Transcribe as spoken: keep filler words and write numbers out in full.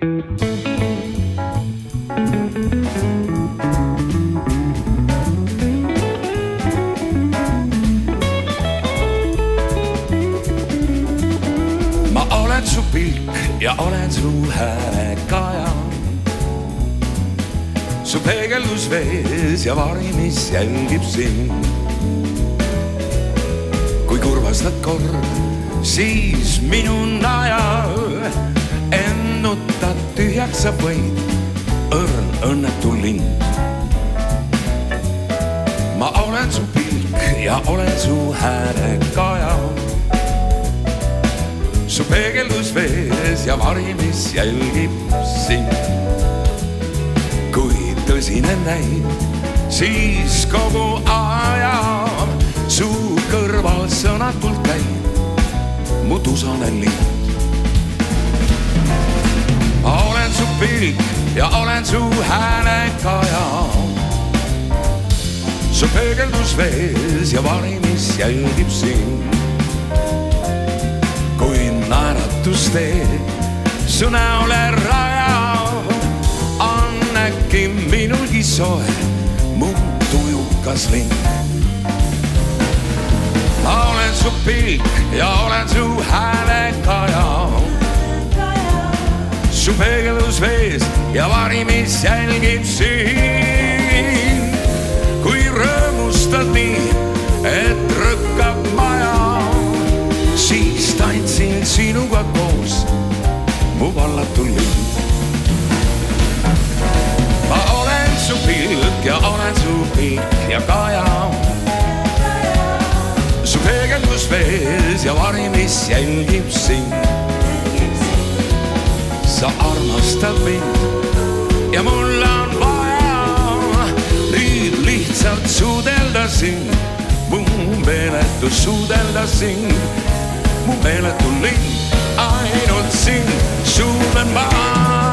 Ma olen su pilk ja olen su häälekaja, su peegeldus vees ja vari, mis jälgib sind. Kui kurvastad kord, siis minu najal ennutad tühjaks sa võid, õrn õnnetu lind. Ma olen su pilk ja olen su häälekaja, su peegeldus vees ja vari, mis jälgib sind. Kui tõsine näid, siis kogu aja su kõrval sõnatult käib mu tusane lind. Ma olen su pilk ja olen su häälekaja, su peegeldus vees ja vari, mis jälgib sind. Kui naeratus teed su näole raja, on äkki minulgi soe mu tujukas lind. Ma olen su pilk ja olen su häälekaja, su peegeldus vees ja vari, mis jälgib sind. Kui rõõmustad nii, et rõkkab maja, siis tantsin sinuga koos mu vallatu lind. Ma olen su pilk ja olen su pilk ja kaja, su peegeldus vees ja vari, mis jälgib sind. Sa armastad mind ja mul on vaja nüüd lihtsalt suudelda sind, mu meeletu suudelda sind, mu meeletu lind, ainult sind suudan ma.